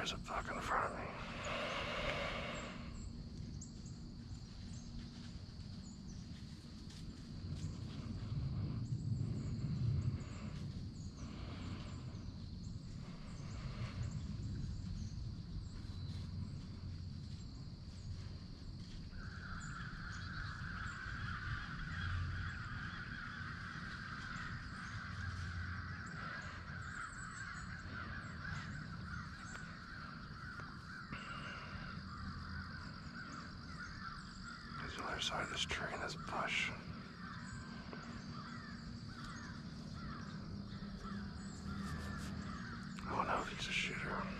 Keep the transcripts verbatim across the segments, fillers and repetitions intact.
there's a buck in front of me. There's the other side of this tree and this bush. I don't know if he's a shooter.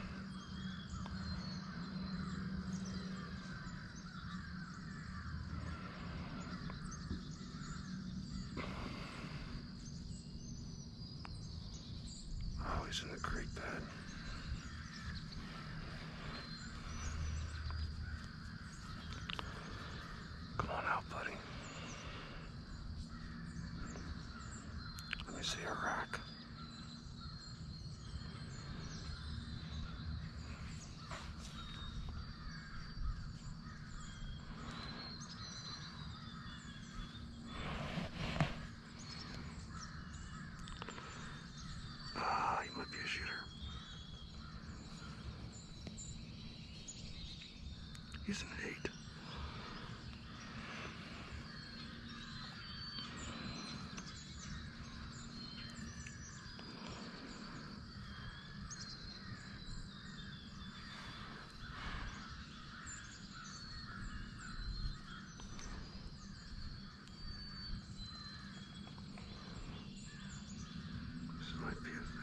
Oh, he's in the creek bed. Come on out, buddy. Let me see your rack. Ah, you might be a shooter. He's an eight. This might be a thing.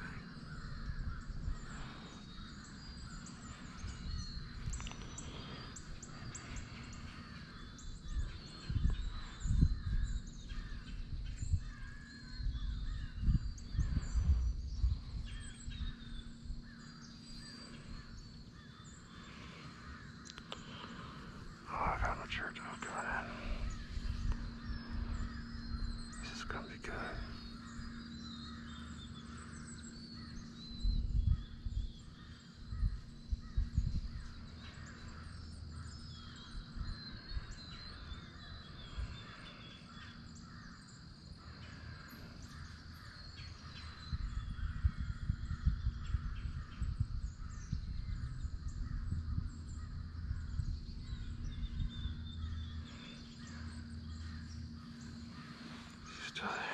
Oh, I got a mature dog coming in. This is gonna be good. Still there.